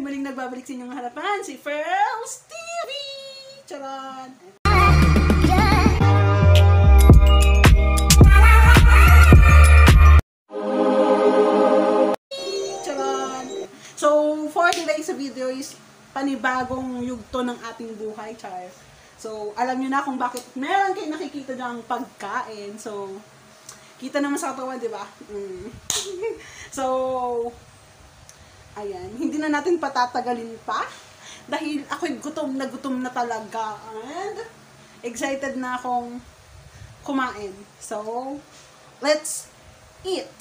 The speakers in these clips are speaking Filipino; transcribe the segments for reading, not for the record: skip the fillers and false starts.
muling nagbabalik sa inyong harapan, si Ferls TV! Charan! Charan! So, for today's video is panibagong yugto ng ating buhay, char. So, alam nyo na kung bakit meron kayo nakikita dyang pagkain. So, kita naman sa katawan, di ba? So, ayan. Hindi na natin patatagalin pa. Dahil ako'y gutom na talaga. And, excited na akong kumain. So, let's eat!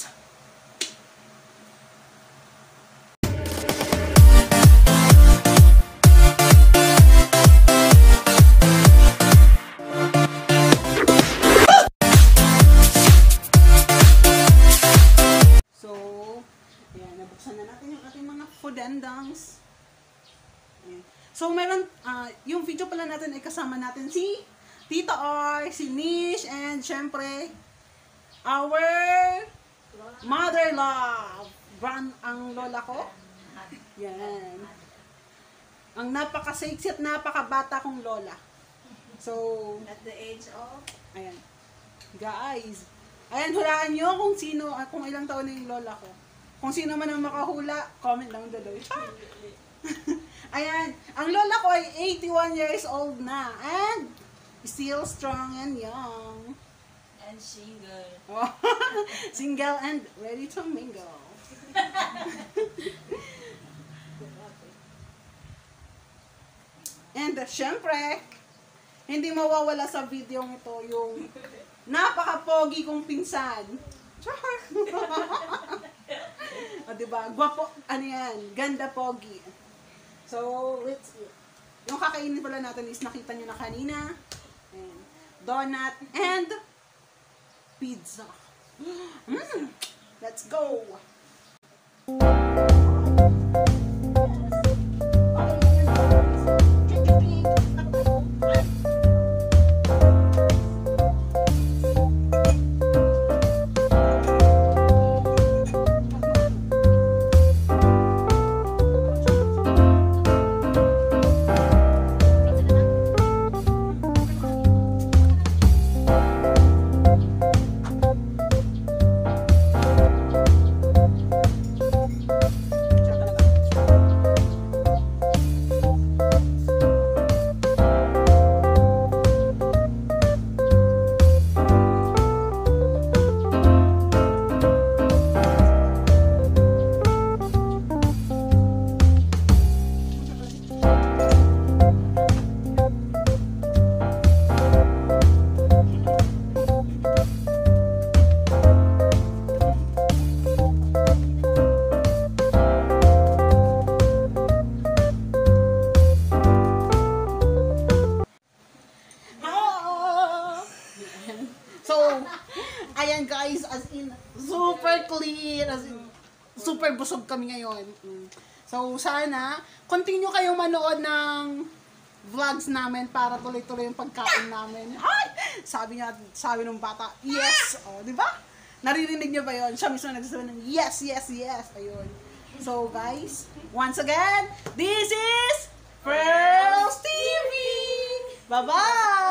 Nabuksan na natin yung ating mga foodendongs. So, meron, yung video pala natin ay kasama natin si Tita R, si Nish, and syempre, our mother love. Ang lola ko. Yan. Ang napaka-sexy at napaka-bata kong lola. So, at the age of? Ayan. Guys. Ayan, hulaan nyo kung sino, kung ilang taon na yung lola ko. Kung sino man ang makahula, comment lang below. Ayan, ang lola ko ay 81 years old na and still strong and young. And single. Oh, single and ready to mingle. And syempre, hindi mawawala sa video ito yung napaka-pogi kong pinsan. O, diba? Gwapo, ano yan? Ganda, pogi. So, let's eat. Yung kakainin pala natin is nakita nyo na kanina. And donut and pizza. Let's go! Ayan guys, as in, super clean, as in, super busog kami ngayon. So sana, continue kayong manood ng vlogs namin para tuloy-tuloy yung pagkain namin. Ay! Sabi ng bata, yes! O, di ba? Naririnig niyo ba yun? Siya mismo nagsasabi ng yes, yes, yes. Ayun. So guys, once again, this is Ferls TV! Bye-bye!